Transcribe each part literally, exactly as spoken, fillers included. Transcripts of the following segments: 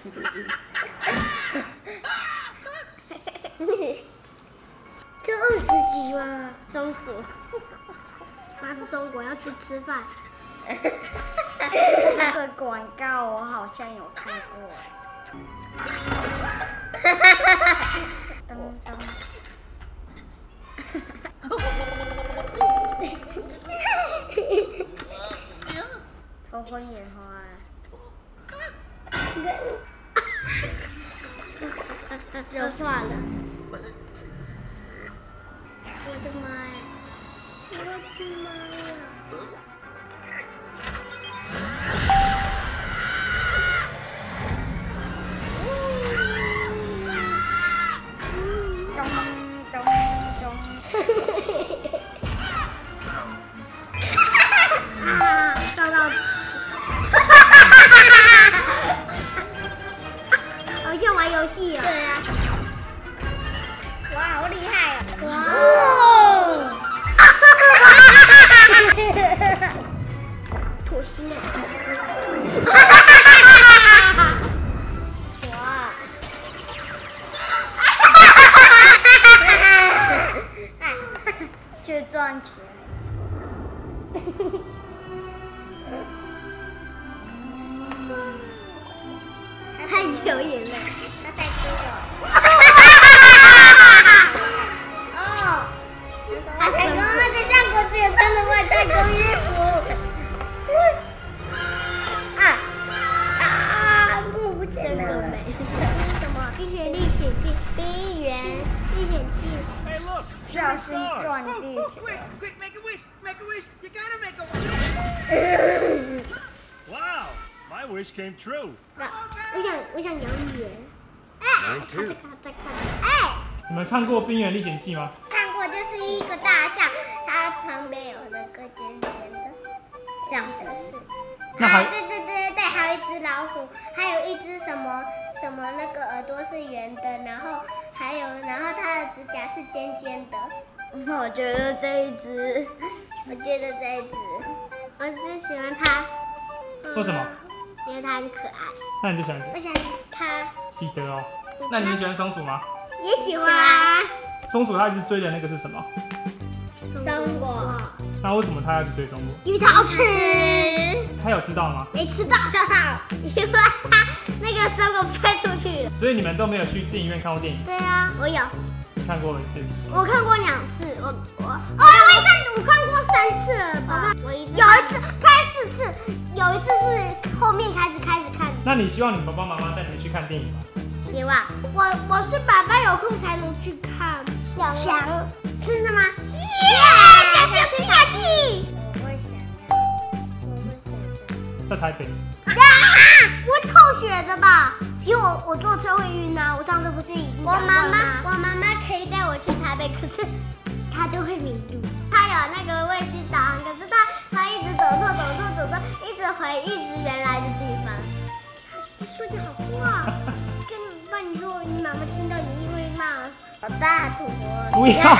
就二十集吗？ 松鼠，拿着松果要去吃饭。 这个广告我好像有看过。噔噔。头昏眼花。 惹错了。我的妈呀！我的妈呀！啊！照到。好像玩游戏啊！对啊。哇，好厉害哦！哇！妥协。哇！去赚钱。他流眼泪，他在哭了。哦，他成功了！这像国只有穿着外太空衣服。啊啊！怎么不见了？什么？《冰雪历险记》《冰原历险记》。 小心撞地球。 Wow, my wish came true. 我想，我想养鱼。哎，看这看这看。哎， 你们看过《冰原历险记》吗？ 看过，就是一个大象，它旁边有那个尖尖的，像的是。 那还对对对对，还有一只老虎，还有一只什么什么那个耳朵是圆的，然后还有，然后它的指甲是尖尖的。 我觉得这一只， 我觉得这一只，我最喜欢它。 为什么？ 因为它很可爱。 那你就喜欢我想它。 喜德哦。那你喜欢松鼠吗？ 也喜欢。 松鼠它一直追的那个是什么？ 松果。 那为什么它要去追松果？ 因为它好吃。 它有吃到吗？ 没吃到，因为它那个松果飞出去了。 所以你们都没有去电影院看过电影？ 对啊，我有。 看过一次。 我看过两次，我我哦，我也看，我看过三次了吧？我一次有一次看四次，有一次是后面开始开始看。 那你希望你爸爸妈妈带你们去看电影吗？ 希望。我我是爸爸有空才能去看。想想，真的吗？耶！想想去下去。 我会想要，我会想要。 在台北。 啊！不会透血的吧？因为我我坐车会晕啊，我上次不是已经讲过了吗？我妈妈，我妈妈可以带我去台北，可是她都会迷路。她有那个卫星导航，可是她她一直走错走错走错，一直回一直原来的地方。她说句好话，跟你爸你说，你妈妈听到你一定会骂好大土哦！ 不要。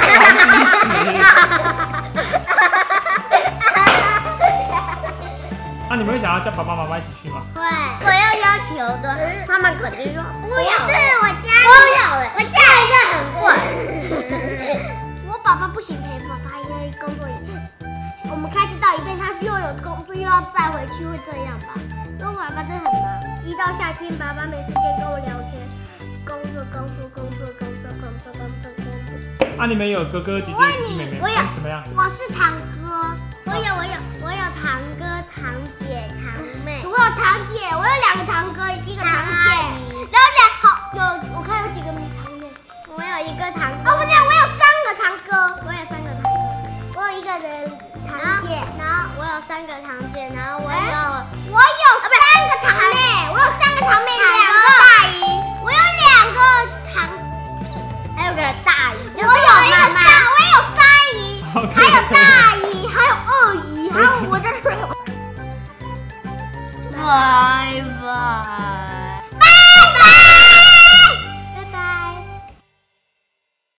那你们会想要叫爸爸妈妈一起去吗？ 会，我要要求的，他们肯定说不要。是我家不要了， 我家里就很贵。我爸爸不行陪爸爸，因为工作也，我们开车到一半，他又有工作又要再回去，会这样吧？因为我爸爸真的很忙，一到夏天，爸爸没时间跟我聊天，工作工作工作工作工作工作工作。 啊，你们有哥哥姐姐妹妹？ 我有， 怎么样？ 我是堂哥，我有我有我有堂哥堂姐堂妹，我有堂姐，我有两个堂哥，一个堂姐，然后两好有我看有几个堂妹，我有一个堂哥，哦不对，我有三个堂哥，我有三个堂哥，我有一个人堂姐，然后我有三个堂姐，然后我有我有三个堂妹，我有三个堂妹，两个大姨，我有两个堂弟，还有个大姨，就是我有一个三，我也有三姨，还有大姨，还有二姨，还有我的。 哇！